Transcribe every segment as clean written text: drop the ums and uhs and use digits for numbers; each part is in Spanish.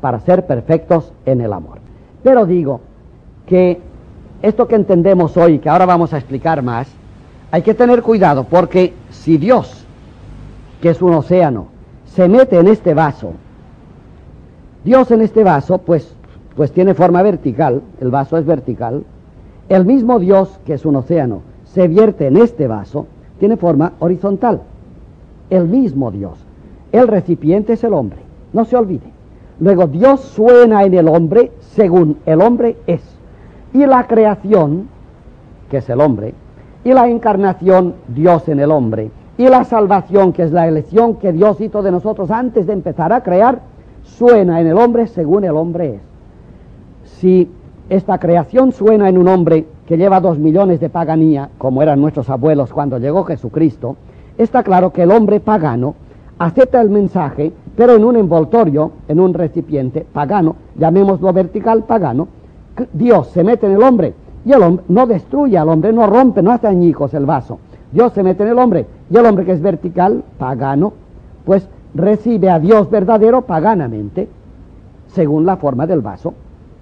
para ser perfectos en el amor. Pero digo que esto que entendemos hoy, que ahora vamos a explicar más, hay que tener cuidado, porque si Dios, que es un océano, se mete en este vaso, Dios en este vaso, pues tiene forma vertical, el vaso es vertical. El mismo Dios, que es un océano, se vierte en este vaso, tiene forma horizontal. El mismo Dios. El recipiente es el hombre, no se olvide. Luego Dios suena en el hombre según el hombre es. Y la creación, que es el hombre, y la encarnación, Dios en el hombre, y la salvación, que es la elección que Dios hizo de nosotros antes de empezar a crear, suena en el hombre según el hombre es. Si esta creación suena en un hombre que lleva 2 millones de paganía, como eran nuestros abuelos cuando llegó Jesucristo, está claro que el hombre pagano acepta el mensaje, pero en un envoltorio, en un recipiente pagano, llamémoslo vertical pagano. Dios se mete en el hombre, y el hombre no destruye al hombre, no rompe, no hace añicos el vaso. Dios se mete en el hombre, y el hombre que es vertical, pagano, pues recibe a Dios verdadero paganamente, según la forma del vaso.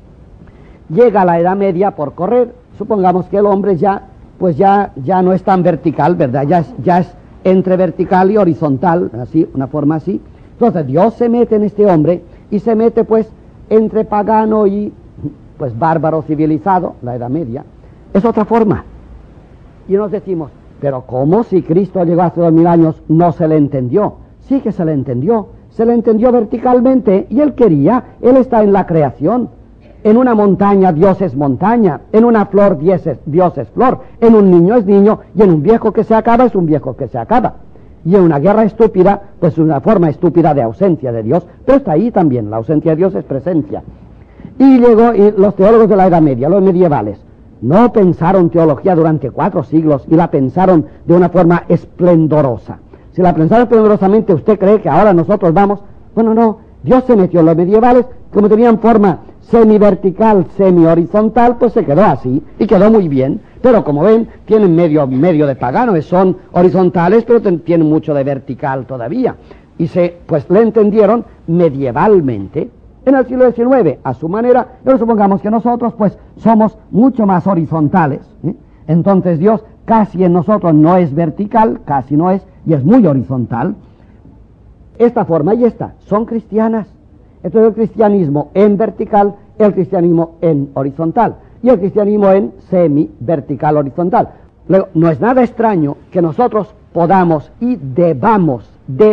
Llega la Edad Media por correr, supongamos que el hombre ya no es tan vertical, ¿verdad? Ya es entre vertical y horizontal, así, una forma así. Entonces Dios se mete en este hombre, y se mete pues entre pagano y pues bárbaro civilizado, la Edad Media. Es otra forma. Y nos decimos, pero ¿cómo si Cristo llegó hace 2000 años no se le entendió? Sí que se le entendió verticalmente, y él está en la creación. En una montaña Dios es montaña, en una flor Dios es flor, en un niño es niño, y en un viejo que se acaba es un viejo que se acaba. Y en una guerra estúpida, pues una forma estúpida de ausencia de Dios, pero está ahí también, la ausencia de Dios es presencia. Y luego los teólogos de la Edad Media, los medievales, no pensaron teología durante 4 siglos, y la pensaron de una forma esplendorosa. Si la pensaron esplendorosamente, ¿usted cree que ahora nosotros vamos? Bueno, no, Dios se metió en los medievales, como tenían forma semi-vertical, semi-horizontal, pues se quedó así, y quedó muy bien. Pero como ven, tienen medio de pagano, son horizontales, pero tienen mucho de vertical todavía. Y pues le entendieron medievalmente. En el siglo XIX, a su manera, pero supongamos que nosotros pues somos mucho más horizontales, ¿eh? Entonces Dios casi en nosotros no es vertical, casi no es, y es muy horizontal. Esta forma y esta son cristianas. Entonces el cristianismo en vertical, el cristianismo en horizontal, y el cristianismo en semi-vertical horizontal. Luego, no es nada extraño que nosotros podamos y debamos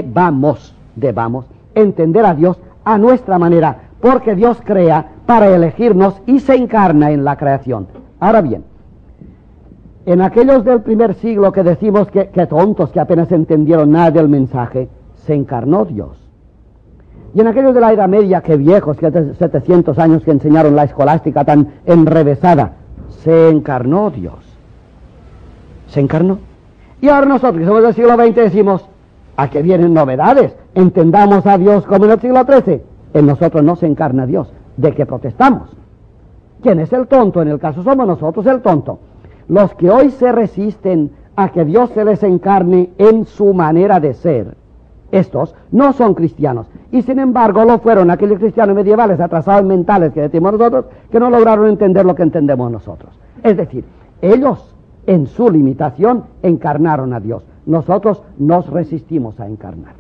entender a Dios a nuestra manera, porque Dios crea para elegirnos y se encarna en la creación. Ahora bien, en aquellos del primer siglo que decimos que tontos, que apenas entendieron nada del mensaje, se encarnó Dios. Y en aquellos de la Edad Media, que viejos, que hace 700 años que enseñaron la escolástica tan enrevesada, se encarnó Dios. Se encarnó. Y ahora nosotros, que somos del siglo XX, decimos, ¿a qué vienen novedades? Entendamos a Dios como en el siglo XIII. En nosotros no se encarna Dios. ¿De qué protestamos? ¿Quién es el tonto? En el caso somos nosotros el tonto. Los que hoy se resisten a que Dios se les encarne en su manera de ser, estos no son cristianos, y sin embargo lo fueron aquellos cristianos medievales atrasados mentales que decimos nosotros, que no lograron entender lo que entendemos nosotros. Es decir, ellos en su limitación encarnaron a Dios, nosotros nos resistimos a encarnarle.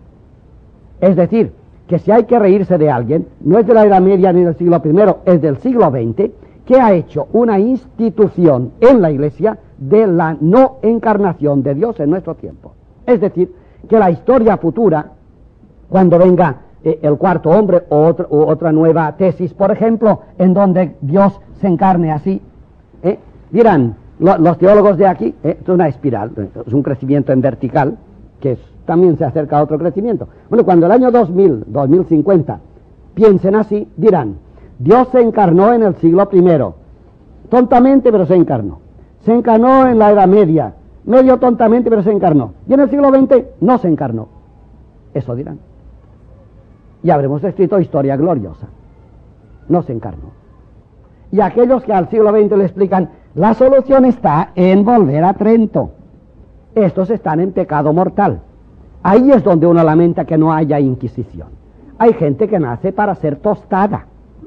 Es decir, que si hay que reírse de alguien, no es de la Edad Media ni del siglo I, es del siglo XX, que ha hecho una institución en la Iglesia de la no encarnación de Dios en nuestro tiempo. Es decir, que la historia futura, cuando venga el cuarto hombre o otra nueva tesis, por ejemplo, en donde Dios se encarne así, dirán los teólogos de aquí, es una espiral, es un crecimiento en vertical, que también se acerca a otro crecimiento. Bueno, cuando el año 2050 piensen así, dirán, Dios se encarnó en el siglo I, tontamente, pero se encarnó. Se encarnó en la Edad Media, medio tontamente, pero se encarnó. Y en el siglo XX no se encarnó. Eso dirán. Y habremos escrito historia gloriosa. No se encarnó. Y aquellos que al siglo XX le explican, la solución está en volver a Trento. Estos están en pecado mortal. Ahí es donde uno lamenta que no haya Inquisición. Hay gente que nace para ser tostada.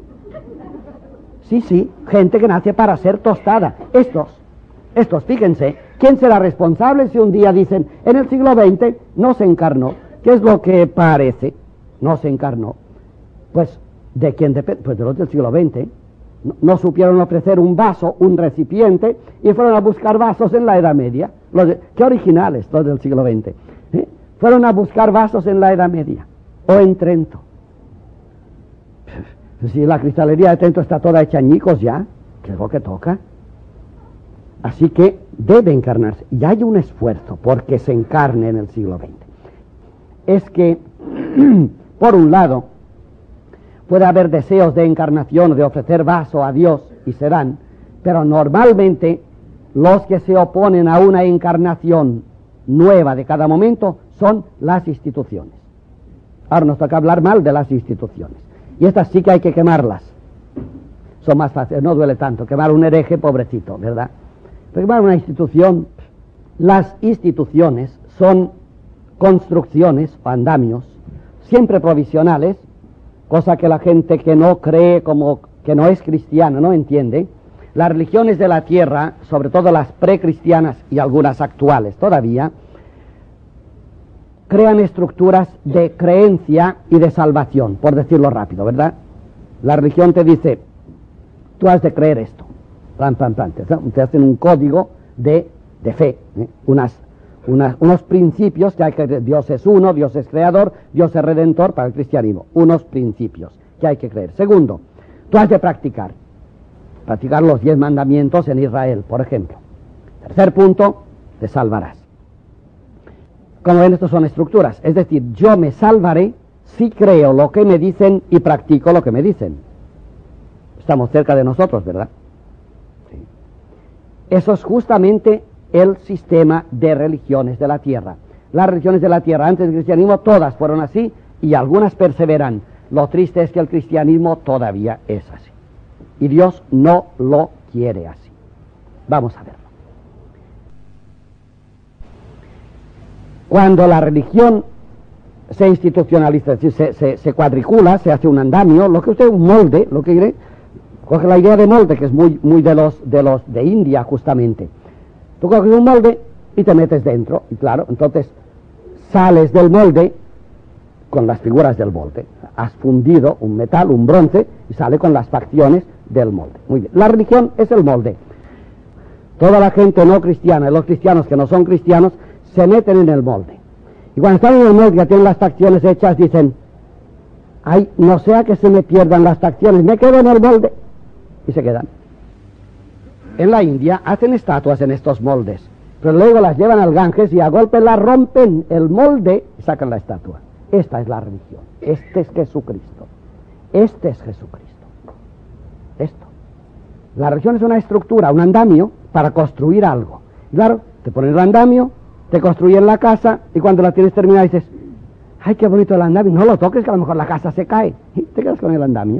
Sí, gente que nace para ser tostada. Estos, fíjense, ¿quién será responsable si un día dicen, en el siglo XX no se encarnó? ¿Qué es lo que parece? No se encarnó. Pues, ¿de quién depende? Pues de los del siglo XX. No supieron ofrecer un vaso, un recipiente, y fueron a buscar vasos en la Edad Media. Qué originales los del siglo XX. Fueron a buscar vasos en la Edad Media, o en Trento. Si la cristalería de Trento está toda hecha añicos ya, ¿qué es lo que toca? Así que debe encarnarse. Y hay un esfuerzo porque se encarne en el siglo XX. Es que, por un lado, puede haber deseos de encarnación, de ofrecer vaso a Dios, y se dan, pero normalmente los que se oponen a una encarnación nueva de cada momento son las instituciones. Ahora nos toca hablar mal de las instituciones. Y estas sí que hay que quemarlas. Son más fáciles, no duele tanto. Quemar un hereje, pobrecito, ¿verdad? Pero quemar una institución, las instituciones son construcciones o andamios, siempre provisionales, cosa que la gente que no cree, como que no es cristiana, no entiende. Las religiones de la tierra, sobre todo las precristianas y algunas actuales todavía, crean estructuras de creencia y de salvación, por decirlo rápido, ¿verdad? La religión te dice, tú has de creer esto, plan, te hacen un código de fe, unos principios que hay que creer. Dios es uno, Dios es creador, Dios es redentor para el cristianismo, unos principios que hay que creer. Segundo, tú has de practicar los 10 mandamientos en Israel, por ejemplo. Tercer punto, te salvarás. Como ven, estos son estructuras, es decir, yo me salvaré si creo lo que me dicen y practico lo que me dicen. Estamos cerca de nosotros, ¿verdad? Sí. Eso es justamente el sistema de religiones de la tierra. Las religiones de la tierra antes del cristianismo todas fueron así y algunas perseveran. Lo triste es que el cristianismo todavía es así. Y Dios no lo quiere así. Vamos a verlo. Cuando la religión se institucionaliza, es decir, se cuadricula, se hace un andamio, lo que usted, un molde, lo que quiere, coge la idea de molde, que es muy de los de India justamente. Tú coges un molde y te metes dentro, y claro, entonces sales del molde con las figuras del molde. Has fundido un metal, un bronce, y sale con las facciones del molde. Muy bien. La religión es el molde. Toda la gente no cristiana y los cristianos que no son cristianos se meten en el molde. Y cuando están en el molde, ya tienen las facciones hechas, dicen, ay, no sea que se me pierdan las facciones, me quedo en el molde. Y se quedan. En la India hacen estatuas en estos moldes, pero luego las llevan al Ganges y a golpe las rompen el molde y sacan la estatua. Esta es la religión. Este es Jesucristo. Este es Jesucristo. Esto. La religión es una estructura, un andamio para construir algo. Y claro, te ponen el andamio, te construyen la casa y cuando la tienes terminada dices, ay, qué bonito el andamio, no lo toques que a lo mejor la casa se cae. Y te quedas con el andamio.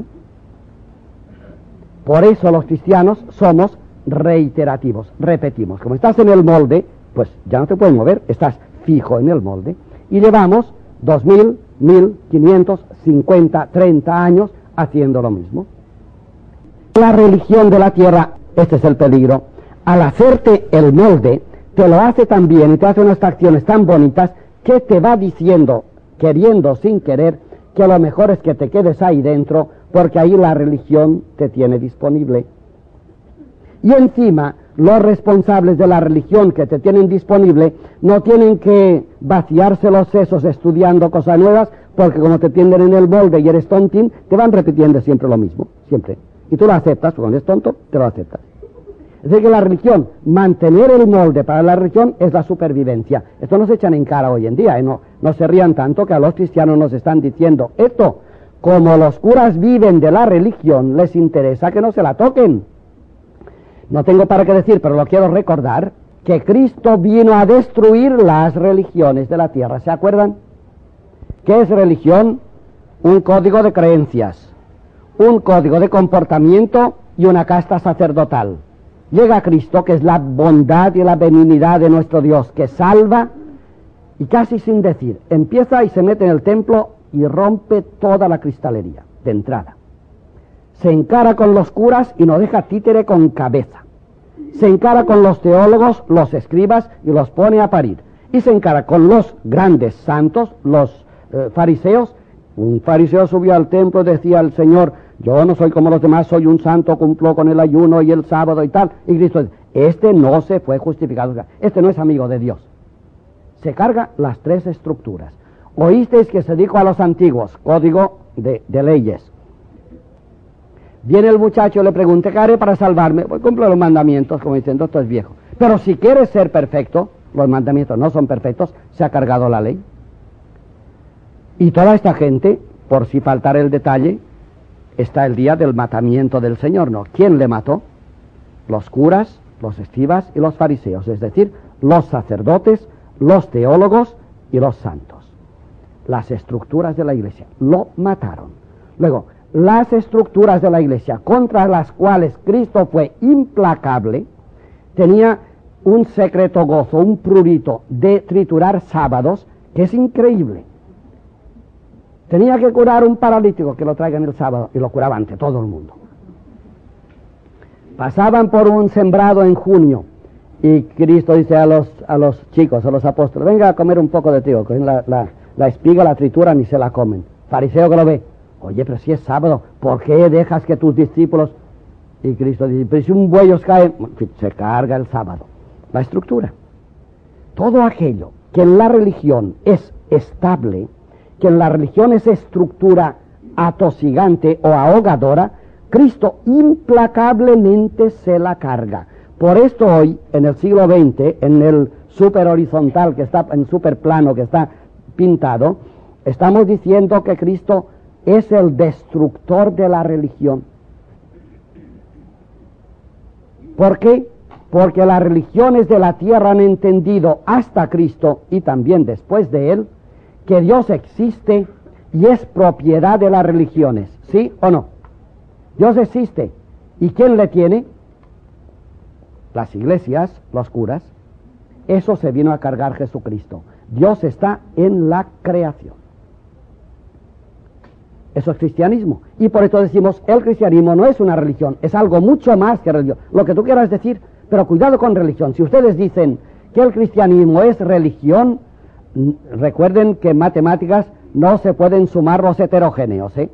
Por eso los cristianos somos reiterativos, repetimos. Como estás en el molde, pues ya no te puedes mover, estás fijo en el molde. Y llevamos 2000, 1500, 50, 30 años haciendo lo mismo. La religión de la tierra, este es el peligro, al hacerte el molde, te lo hace tan bien y te hace unas acciones tan bonitas que te va diciendo, queriendo sin querer, que lo mejor es que te quedes ahí dentro, porque ahí la religión te tiene disponible. Y encima, los responsables de la religión que te tienen disponible no tienen que vaciarse los sesos estudiando cosas nuevas, porque como te tienden en el molde y eres tontín, te van repitiendo siempre lo mismo, siempre. Y tú lo aceptas, porque cuando eres tonto, te lo aceptas. Es decir, que la religión, mantener el molde para la religión es la supervivencia. Esto nos echan en cara hoy en día, no se rían tanto que a los cristianos nos están diciendo esto. Como los curas viven de la religión, les interesa que no se la toquen. No tengo para qué decir, pero lo quiero recordar, que Cristo vino a destruir las religiones de la tierra. ¿Se acuerdan? ¿Qué es religión? Un código de creencias, un código de comportamiento y una casta sacerdotal. Llega Cristo, que es la bondad y la benignidad de nuestro Dios, que salva, y casi sin decir, empieza y se mete en el templo y rompe toda la cristalería de entrada. Se encara con los curas y no deja títere con cabeza. Se encara con los teólogos, los escribas, y los pone a parir. Y se encara con los grandes santos, los fariseos. Un fariseo subió al templo y decía al Señor: yo no soy como los demás, soy un santo, cumplo con el ayuno y el sábado y tal. Y Cristo dice: este no se fue justificado, este no es amigo de Dios. Se carga las tres estructuras. Oísteis que se dijo a los antiguos, código de leyes. Viene el muchacho y le pregunta: ¿qué haré para salvarme? Pues cumplo los mandamientos, como diciendo, esto es viejo. Pero si quieres ser perfecto, los mandamientos no son perfectos, se ha cargado la ley. Y toda esta gente, por si faltara el detalle, está el día del matamiento del Señor, ¿no? ¿Quién le mató? Los curas, los escribas y los fariseos, es decir, los sacerdotes, los teólogos y los santos. Las estructuras de la iglesia lo mataron. Luego, las estructuras de la iglesia contra las cuales Cristo fue implacable, tenía un secreto gozo, un prurito de triturar sábados, que es increíble. Tenía que curar un paralítico, que lo traigan el sábado, y lo curaba ante todo el mundo. Pasaban por un sembrado en junio, y Cristo dice a los chicos, a los apóstoles: venga a comer un poco de trigo. Cogen la espiga, la trituran y se la comen. Fariseo que lo ve: oye, pero si es sábado, ¿por qué dejas que tus discípulos? Y Cristo dice: pero si un buey os cae, se carga el sábado. La estructura. Todo aquello que en la religión es estable, que en la religión es estructura atosigante o ahogadora, Cristo implacablemente se la carga. Por esto hoy, en el siglo XX, en el super horizontal que está, en super plano que está pintado, estamos diciendo que Cristo es el destructor de la religión. ¿Por qué? Porque las religiones de la tierra han entendido hasta Cristo y también después de él que Dios existe y es propiedad de las religiones, ¿sí o no? Dios existe. ¿Y quién le tiene? Las iglesias, los curas. Eso se vino a cargar Jesucristo. Dios está en la creación. Eso es cristianismo. Y por eso decimos, el cristianismo no es una religión, es algo mucho más que religión. Lo que tú quieras decir, pero cuidado con religión. Si ustedes dicen que el cristianismo es religión, recuerden que en matemáticas no se pueden sumar los heterogéneos, ¿eh?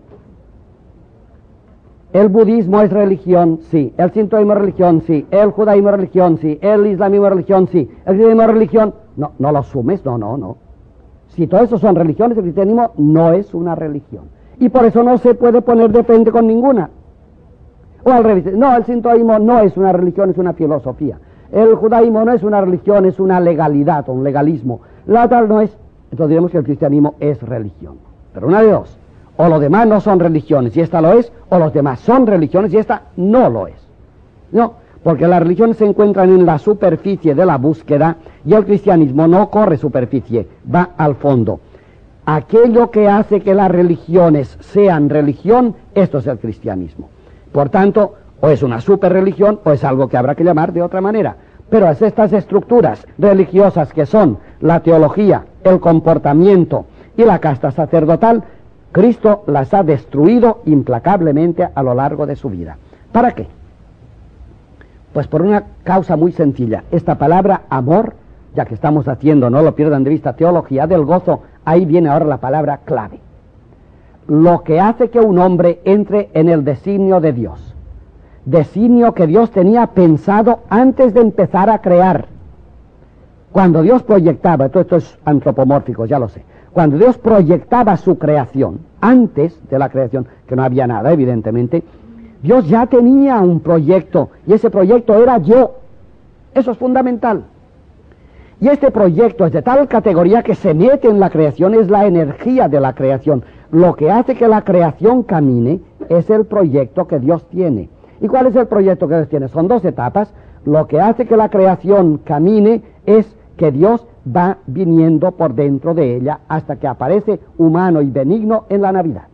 El budismo es religión, sí. El sintoísmo es religión, sí. El judaísmo es religión, sí. El islamismo es religión, sí. El cristianismo es religión. No, no lo sumes, no. Si todo eso son religiones, el cristianismo no es una religión. Y por eso no se puede poner de frente con ninguna. O al revés, no, el sintoísmo no es una religión, es una filosofía. El judaísmo no es una religión, es una legalidad, un legalismo. La otra no es. Entonces diremos que el cristianismo es religión. Pero una de dos. O los demás no son religiones y esta lo es, o los demás son religiones y esta no lo es. No, porque las religiones se encuentran en la superficie de la búsqueda y el cristianismo no corre superficie, va al fondo. Aquello que hace que las religiones sean religión, esto es el cristianismo. Por tanto, o es una superreligión o es algo que habrá que llamar de otra manera. Pero es estas estructuras religiosas que son la teología, el comportamiento y la casta sacerdotal, Cristo las ha destruido implacablemente a lo largo de su vida. ¿Para qué? Pues por una causa muy sencilla. Esta palabra amor, ya que estamos haciendo, no lo pierdan de vista, teología del gozo, ahí viene ahora la palabra clave. Lo que hace que un hombre entre en el designio de Dios. Designio que Dios tenía pensado antes de empezar a crear. Cuando Dios proyectaba, todo esto es antropomórfico, ya lo sé. Cuando Dios proyectaba su creación, antes de la creación, que no había nada, evidentemente, Dios ya tenía un proyecto, y ese proyecto era yo. Eso es fundamental. Y este proyecto es de tal categoría que se mete en la creación, es la energía de la creación. Lo que hace que la creación camine es el proyecto que Dios tiene. ¿Y cuál es el proyecto que Dios tiene? Son dos etapas. Lo que hace que la creación camine es que Dios va viniendo por dentro de ella hasta que aparece humano y benigno en la Navidad.